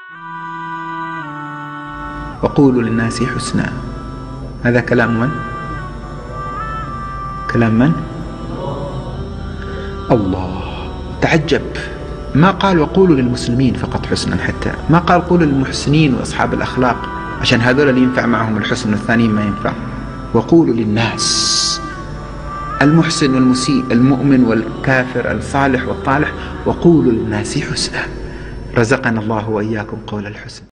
وقولوا للناس حسنا. هذا كلام من؟ كلام من؟ الله. تعجب، ما قال وقولوا للمسلمين فقط حسنا، حتى ما قال قولوا للمحسنين وأصحاب الأخلاق، عشان هذول اللي ينفع معهم الحسن والثانيين ما ينفع. وقولوا للناس، المحسن والمسيء، المؤمن والكافر، الصالح والطالح، وقولوا للناس حسنا. رزقنا الله وإياكم قول الحسن.